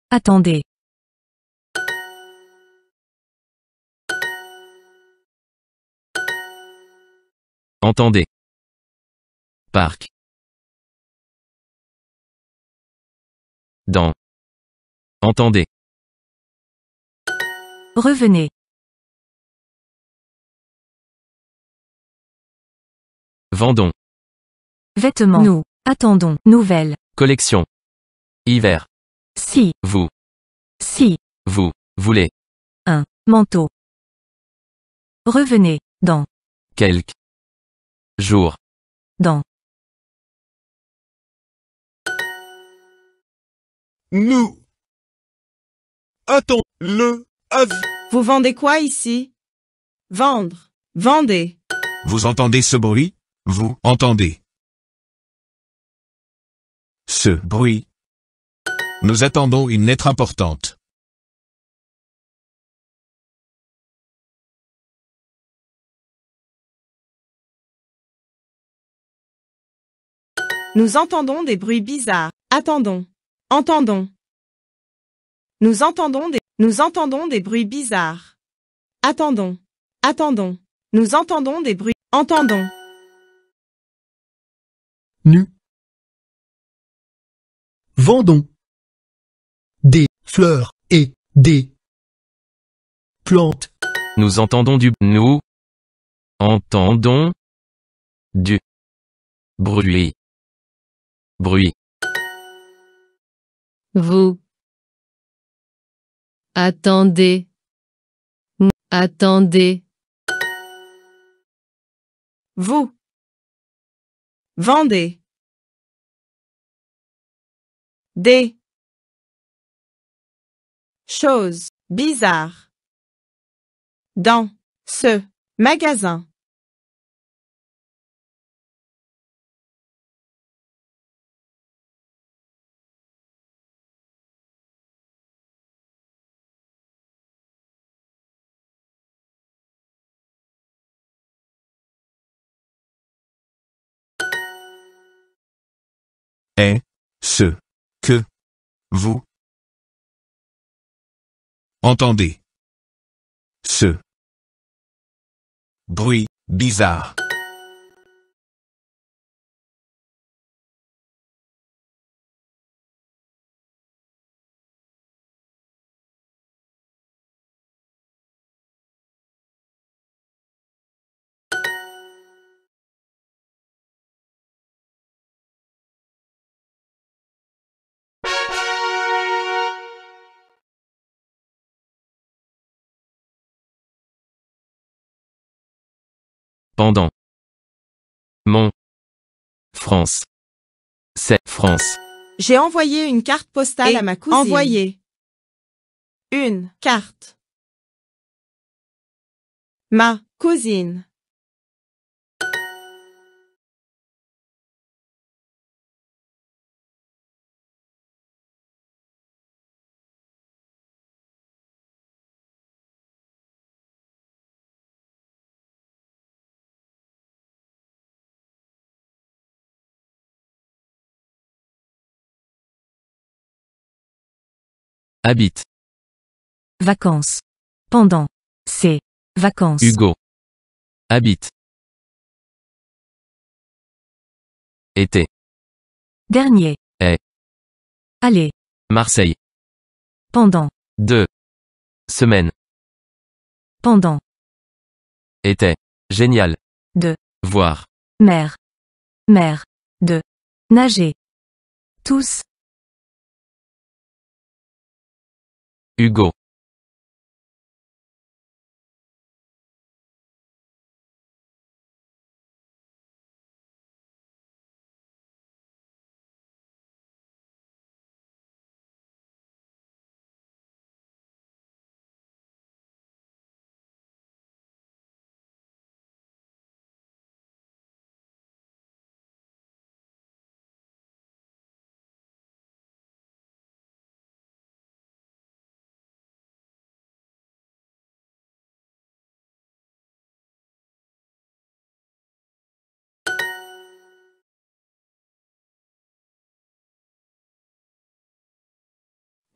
Attendez. Entendez. Parc. Dans. Entendez. Revenez. Vendons. Vêtements. Nous. Attendons. Nouvelles. Collection. Hiver. Si. Vous. Si. Vous. Voulez. Un. Manteau. Revenez. Dans. Quelques. Jours. Dans. Nous. Attends, le avis. Vous vendez quoi ici? Vendre. Vendez. Vous entendez ce bruit? Vous entendez ce bruit? Nous attendons une lettre importante. Nous entendons des bruits bizarres. Attendons. Entendons. Nous entendons des bruits bizarres. Attendons. Attendons. Nous entendons des bruits. Entendons. Nous vendons des fleurs et des plantes. Nous entendons du. Nous. Entendons. Du. Bruit. Bruit. Vous. Attendez. Attendez. Vous. Vendez. Des choses bizarres. Dans ce magasin. Est ce que vous entendez ce bruit bizarre? Pendant. Mon. France. C'est France. J'ai envoyé une carte postale à ma cousine. Envoyé. Une carte. Ma cousine. Habite. Vacances. Pendant. C'est. Vacances. Hugo. Habite. Été. Dernier. Est. Allez. Marseille. Pendant. 2 semaines. Pendant. Était. Génial. De. Voir. Mer. Mer. De. Nager. Tous. Hugo.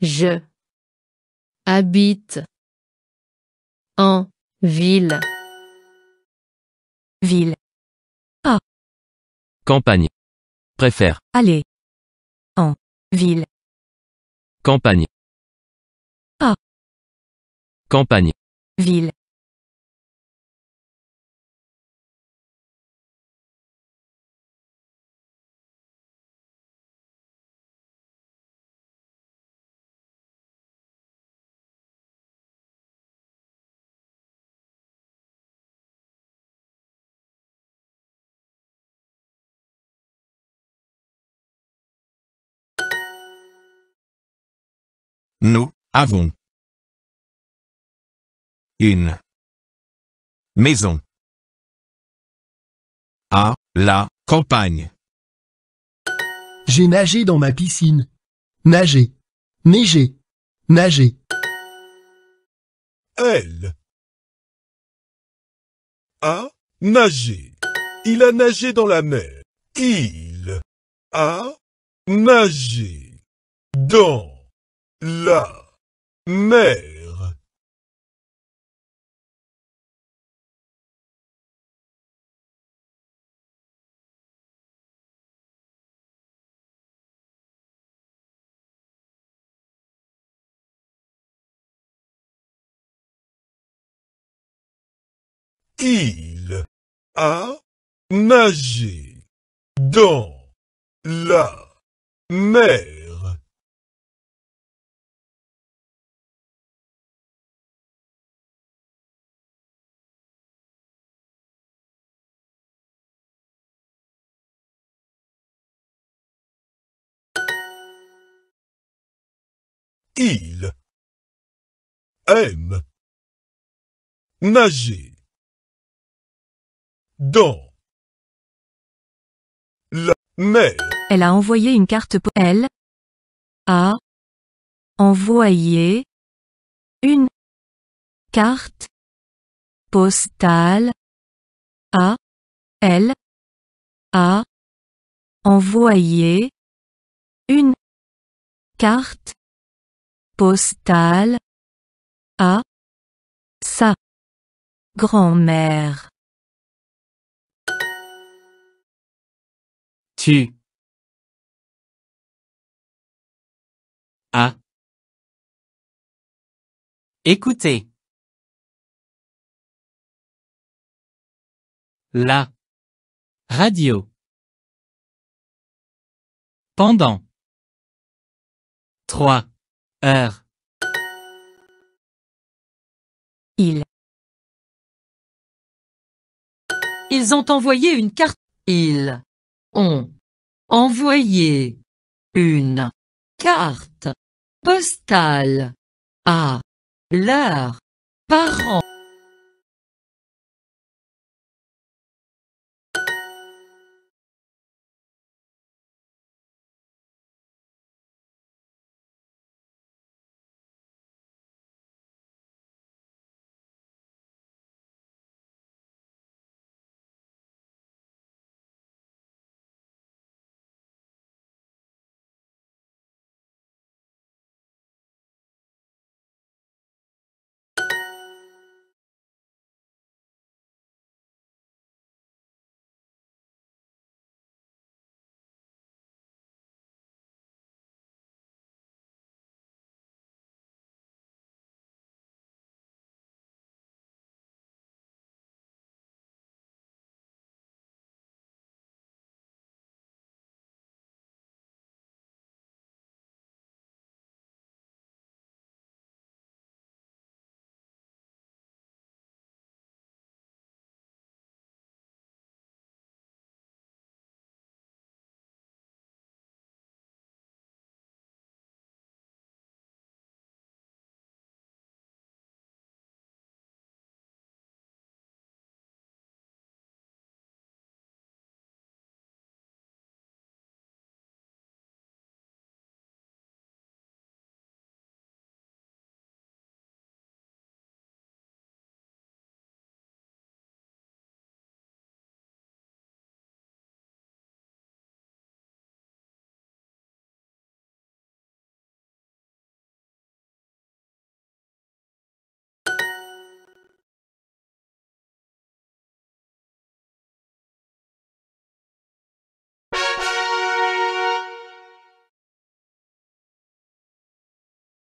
Je habite en ville. Ville. Campagne. Préfère. Aller. En. Ville. Campagne. Ah. Campagne. Ville. Nous avons une maison à la campagne. J'ai nagé dans ma piscine. Nager. Neiger. Nager. Elle a nagé. Il a nagé dans la mer. Il a nagé dans la mer. Il a nagé dans la mer. Il aime nager dans la mer. Elle a envoyé une carte. Elle a envoyé une carte postale à. Elle a envoyé une carte postale à sa grand-mère. Tu as écouté la radio pendant 3 heures. Ils ont envoyé une carte. Ils ont envoyé une carte postale à leurs parents.